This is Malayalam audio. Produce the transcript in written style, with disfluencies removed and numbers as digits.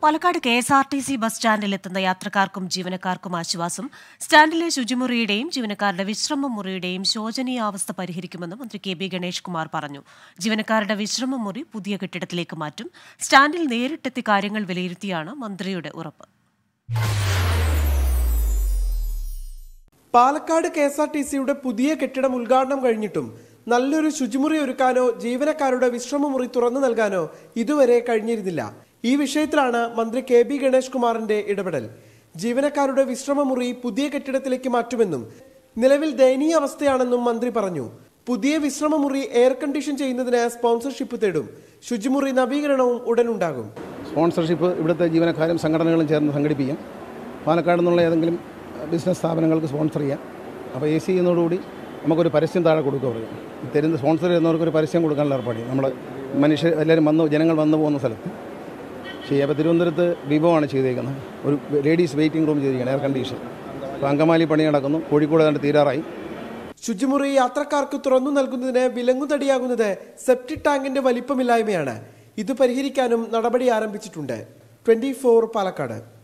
പാലക്കാട് KSRTC ബസ് സ്റ്റാൻഡിലെത്തുന്ന യാത്രക്കാർക്കും ജീവനക്കാർക്കും ആശ്വാസം. സ്റ്റാൻഡിലെ ശുചിമുറിയുടെയും ജീവനക്കാരുടെ വിശ്രമ മുറിയുടെയും ശോചനീയാവസ്ഥ പരിഹരിക്കുമെന്ന് മന്ത്രി KB ഗണേഷ് കുമാർ പറഞ്ഞു. ജീവനക്കാരുടെ വിശ്രമ മുറി പുതിയ കെട്ടിടത്തിലേക്ക് മാറ്റും. സ്റ്റാൻഡിൽ നേരിട്ടെത്തി കാര്യങ്ങൾ വിലയിരുത്തിയാണ് മന്ത്രിയുടെ ഉറപ്പ്. പാലക്കാട് KSRTCയുടെ പുതിയ കെട്ടിടം ഉദ്ഘാടനം കഴിഞ്ഞിട്ടും നല്ലൊരു ശുചിമുറി ഒരുക്കാനോ ജീവനക്കാരുടെ വിശ്രമമുറി തുറന്നു നൽകാനോ ഇതുവരെ കഴിഞ്ഞിരുന്നില്ല. ഈ വിഷയത്തിലാണ് മന്ത്രി KB ഗണേഷ് കുമാറിന്റെ ഇടപെടൽ. ജീവനക്കാരുടെ വിശ്രമമുറി പുതിയ കെട്ടിടത്തിലേക്ക് മാറ്റുമെന്നും നിലവിൽ ദയനീയ അവസ്ഥയാണെന്നും മന്ത്രി പറഞ്ഞു. പുതിയ വിശ്രമമുറി എയർ കണ്ടീഷൻ ചെയ്യുന്നതിന് സ്പോൺസർഷിപ്പ് തേടും. ശുചിമുറി നവീകരണവും ഉടനുണ്ടാകും. സ്പോൺസർഷിപ്പ് ഇവിടുത്തെ ജീവനക്കാരും സംഘടനകളും ചേർന്ന് സംഘടിപ്പിക്കും. പാലക്കാട് നിന്നുള്ള ഏതെങ്കിലും ബിസിനസ് സ്ഥാപനങ്ങൾക്ക് സ്പോൺസർ ചെയ്യാം. അപ്പോൾ AC ചെയ്യുന്നതോടുകൂടി നമുക്കൊരു പരസ്യം താഴെ കൊടുക്കുക. പറയും തരുന്ന സ്പോൺസർ ചെയ്യുന്നവർക്കൊരു പരസ്യം കൊടുക്കാനുള്ള ഏർപ്പാട് ചെയ്യും. നമ്മൾ മനുഷ്യർ എല്ലാവരും ജനങ്ങൾ വന്നു പോകുന്ന സ്ഥലത്ത് ചെയ്യാം. അപ്പോൾ തിരുവനന്തപുരത്ത് വിഭവമാണ് ചെയ്തേക്കുന്നത്. ഒരു ലേഡീസ് വെയിറ്റിംഗ് റൂം ചെയ്തിരിക്കുകയാണ്, എയർ കണ്ടീഷൻ. അപ്പോൾ അങ്കമാലി പണി നടക്കുന്നു. കോഴിക്കോട് കണ്ട് തീരാറായി. ശുചിമുറി യാത്രക്കാർക്ക് തുറന്നു നൽകുന്നതിന് വിലങ്ങുതടിയാകുന്നത് സെപ്റ്റിക് ടാങ്കിന്റെ വലിപ്പമില്ലായ്മയാണ്. ഇത് പരിഹരിക്കാനും നടപടി ആരംഭിച്ചിട്ടുണ്ട്. 24 പാലക്കാട്.